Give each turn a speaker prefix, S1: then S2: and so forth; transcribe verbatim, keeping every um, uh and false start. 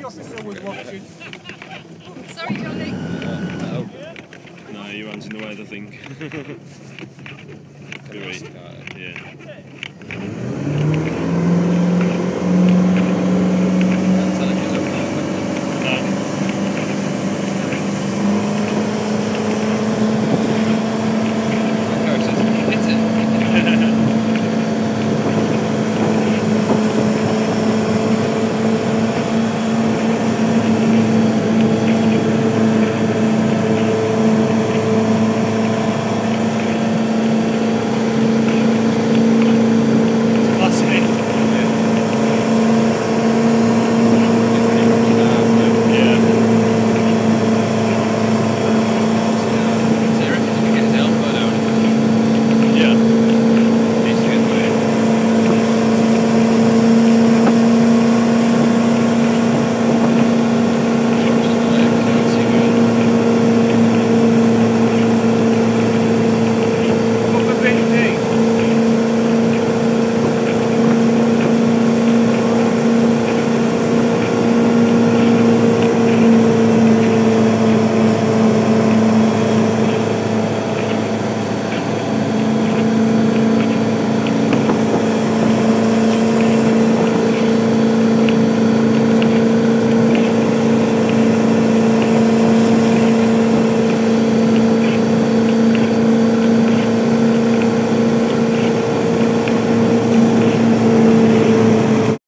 S1: officer was watching.
S2: Sorry, Jonny.
S3: No.
S4: No, your hand's in the way of the thing. You're right. Yeah.